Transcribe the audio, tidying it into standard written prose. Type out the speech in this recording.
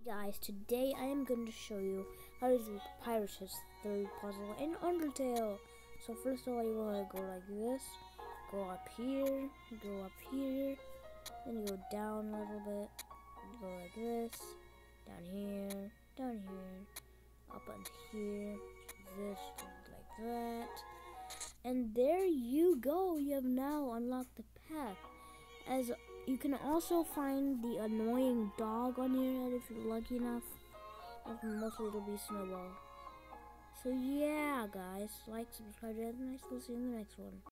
Guys, today I am going to show you how to do papyruses third puzzle in Undertale. So first of all, you want to go like this, go up here, then you go down a little bit, go like this, down here, up and here, this, like that. And there you go, you have now unlocked the path. As you can also find the annoying dog on your head if you're lucky enough. Mostly it'll be Snowball. So yeah, guys, like, subscribe, and I will see you in the next one.